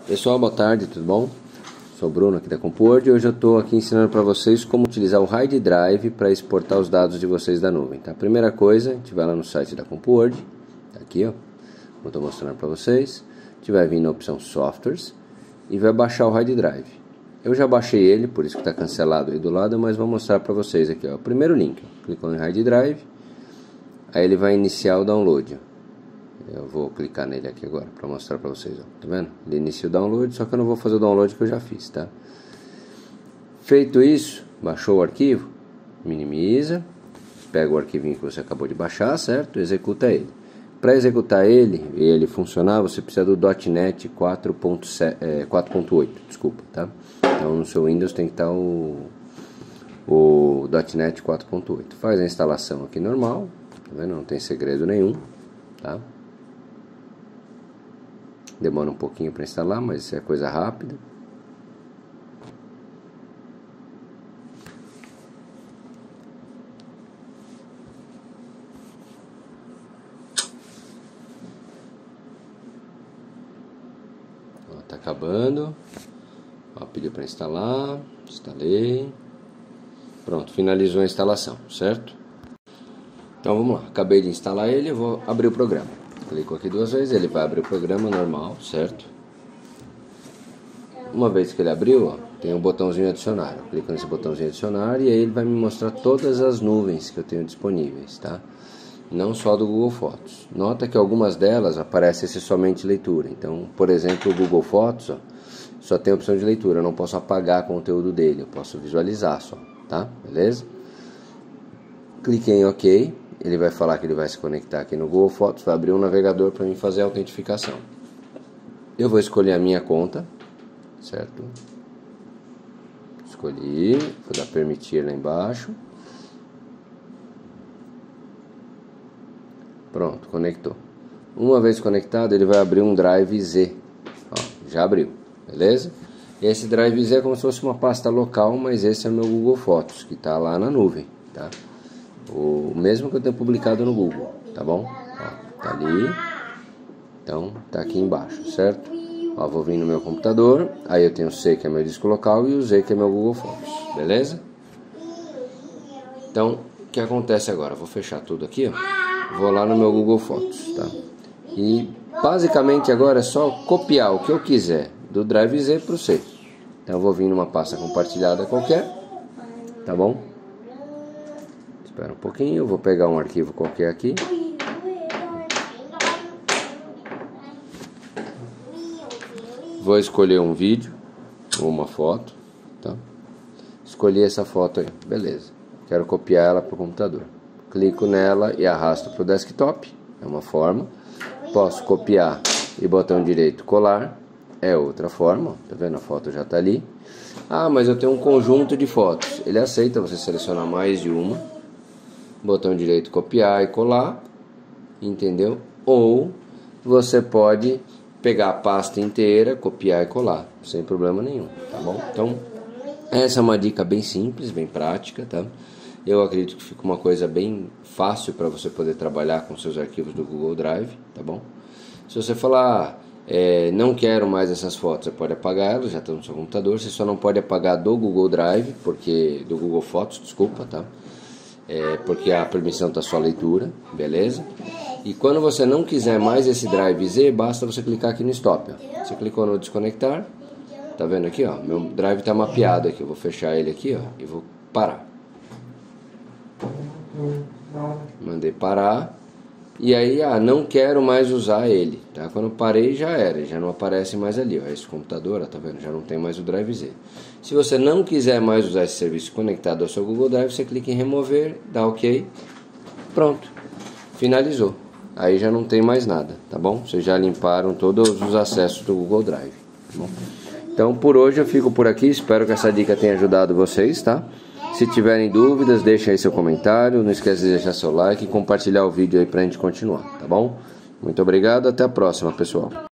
Pessoal, boa tarde, tudo bom? Sou o Bruno aqui da CompuWord e hoje eu estou aqui ensinando para vocês como utilizar o Hard Drive para exportar os dados de vocês da nuvem, tá? Primeira coisa, a gente vai lá no site da CompuWord, tá aqui ó, como eu estou mostrando para vocês, a gente vai vir na opção Softwares e vai baixar o Hard Drive. Eu já baixei ele, por isso que está cancelado aí do lado, mas vou mostrar para vocês aqui ó, o primeiro link, ó. Clicou em Hard Drive, aí ele vai iniciar o download, ó. Eu vou clicar nele aqui agora para mostrar para vocês, ó. Tá vendo? Ele inicia o download, só que eu não vou fazer o download que eu já fiz, tá? Feito isso, baixou o arquivo, minimiza, pega o arquivinho que você acabou de baixar, certo? Executa ele. Para executar ele e ele funcionar, você precisa do .NET 4.8, desculpa, tá? Então no seu Windows tem que estar o .NET 4.8. Faz a instalação aqui normal, tá vendo? Não tem segredo nenhum, tá? Demora um pouquinho para instalar, mas isso é coisa rápida. Ó, tá acabando. Ó, pediu para instalar. Instalei. Pronto, finalizou a instalação, certo? Então vamos lá. Acabei de instalar ele, eu vou abrir o programa. Clico aqui duas vezes, ele vai abrir o programa normal, certo? Uma vez que ele abriu, ó, tem um botãozinho adicionar. Eu clico nesse botãozinho adicionar e aí ele vai me mostrar todas as nuvens que eu tenho disponíveis, tá? Não só do Google Fotos. Nota que algumas delas aparece esse somente leitura. Então, por exemplo, o Google Fotos, ó, só tem a opção de leitura. Eu não posso apagar conteúdo dele, eu posso visualizar só, tá? Beleza? Cliquei em OK. Ele vai falar que ele vai se conectar aqui no Google Fotos, vai abrir um navegador para mim fazer a autentificação. Eu vou escolher a minha conta, certo? Escolhi, vou dar permitir lá embaixo. Pronto, conectou. Uma vez conectado, ele vai abrir um Drive Z. Ó, já abriu, beleza? E esse Drive Z é como se fosse uma pasta local, mas esse é o meu Google Fotos, que está lá na nuvem, tá? O mesmo que eu tenho publicado no Google, tá bom? Ó, tá ali. Então, tá aqui embaixo, certo? Ó, vou vir no meu computador. Aí eu tenho o C, que é meu disco local, e o Z, que é meu Google Fotos, beleza? Então, o que acontece agora? Eu vou fechar tudo aqui, ó. Vou lá no meu Google Fotos, tá? E basicamente agora é só copiar o que eu quiser do Drive Z pro C. Então eu vou vir numa pasta compartilhada qualquer, tá bom? Espera um pouquinho, eu vou pegar um arquivo qualquer aqui. Vou escolher um vídeo ou uma foto, tá? Escolhi essa foto aí, beleza. Quero copiar ela para o computador. Clico nela e arrasto para o desktop, é uma forma. Posso copiar e botão direito colar, é outra forma, tá vendo? A foto já está ali. Ah, mas eu tenho um conjunto de fotos. Ele aceita você selecionar mais de uma. Botão direito copiar e colar, entendeu? Ou você pode pegar a pasta inteira, copiar e colar, sem problema nenhum, tá bom? Então, essa é uma dica bem simples, bem prática, tá? Eu acredito que fica uma coisa bem fácil para você poder trabalhar com seus arquivos do Google Drive, tá bom? Se você falar, não quero mais essas fotos, você pode apagar elas, já estão no seu computador. Você só não pode apagar do Google Drive, do Google Fotos, desculpa, tá? Porque a permissão está só leitura, beleza? E quando você não quiser mais esse Drive Z, basta você clicar aqui no Stop, ó. Você clicou no desconectar, tá vendo aqui, ó? Meu Drive está mapeado aqui, eu vou fechar ele aqui, ó, e vou parar. Mandei parar. E aí, não quero mais usar ele, tá? Quando parei já era, ele já não aparece mais ali, ó. Esse computador, ó, tá vendo? Já não tem mais o Drive Z. Se você não quiser mais usar esse serviço conectado ao seu Google Drive, você clica em remover, dá OK, pronto, finalizou. Aí já não tem mais nada, tá bom? Vocês já limparam todos os acessos do Google Drive, tá bom? Então por hoje eu fico por aqui, espero que essa dica tenha ajudado vocês, tá? Se tiverem dúvidas, deixa aí seu comentário, não esquece de deixar seu like e compartilhar o vídeo aí pra gente continuar, tá bom? Muito obrigado, até a próxima, pessoal.